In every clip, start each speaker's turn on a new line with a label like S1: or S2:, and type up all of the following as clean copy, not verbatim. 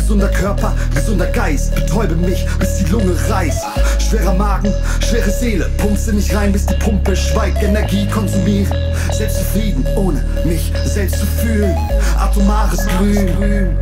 S1: Gesunder Körper, gesunder Geist, betäube mich, bis die Lunge reißt. Schwerer Magen, schwere Seele, pumpst in mich rein, bis die Pumpe schweigt. Energie konsumieren, selbstzufrieden, ohne mich selbst zu fühlen. Atomares Glühen.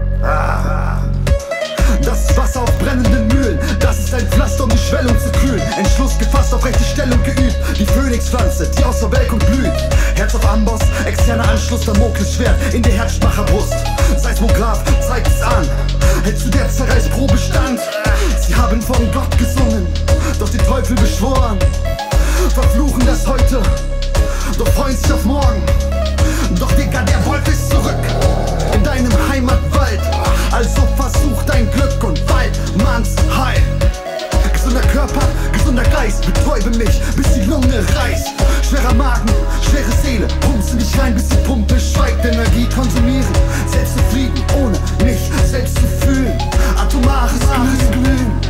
S1: Das ist Wasser auf brennenden Mühlen, das ist ein Pflaster, um die Schwellung zu kühlen. Entschluss gefasst, auf rechte Stellung geübt, die Phönixpflanze, die aus der Welkung blüht. Herz auf Amboss, externer Anschluss, Damoklesschwert in der Herzspacherbrust. Seismograph zeigt es an, hält zu der Zerreißprobe stand. Sie haben von Gott gesungen, doch den Teufel beschworen. Verfluchen das heute, doch freuen sich auf morgen. Doch Digga, der Wolf ist zurück in deinem Heimatwald. Also versuch dein Glück und bald man's Heil. Gesunder Körper, gesunder Geist, betäube mich, bis die Lunge reißt. Schwerer Magen, schwere Seele, pumpst in dich rein, bis die Pumpe schweigt. Energie konsumieren, selbstzufrieden, ohne mich selbst zu fühlen. Atomares Glühen.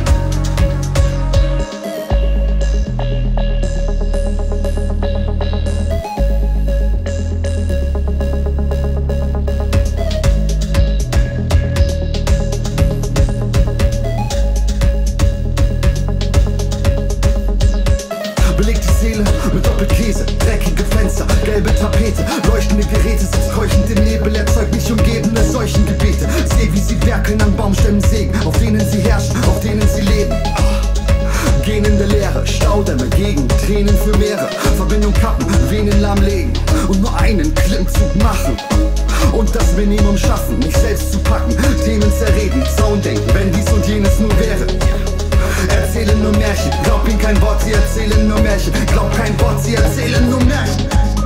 S1: Belegte Seele mit Doppelkäse, dreckige Fenster, gelbe Tapete, leuchtende Geräte, sitzt keuchend im Nebel, erzeugt mich umgebende Seuchengebete. Seh, wie sie werkeln an Baumstämmen sägen, auf denen sie herrschen, auf denen sie leben. Gehen in der Leere, Staudämme gegen Tränen für Meere, Verbindung kappen, Venen lahmlegen und nur einen Klimmzug machen. Und das Minimum schaffen, mich selbst zu packen, Themen zerreden, Zaun denken, wenn dies und jenes nur wäre. Erzählen nur Märchen, glaub ihnen kein Wort, sie erzählen nur Märchen. Glaub kein Wort, sie erzählen nur Märchen.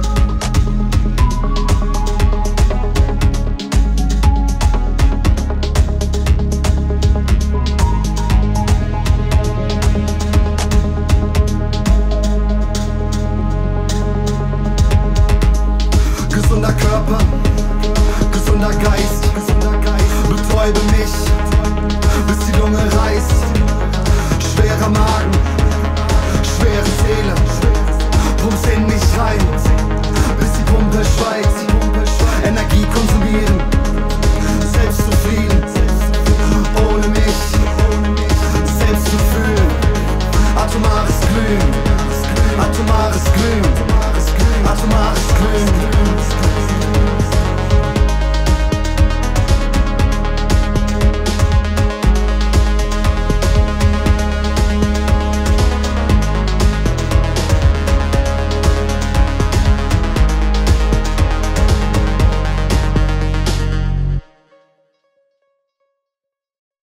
S1: Gesunder Körper, gesunder Geist, betäube mich, bis die Lunge reißt. Schwerer Magen, schwere Seele, pumpst in mich rein, bis die Pumpe schweigt. Energie konsumieren,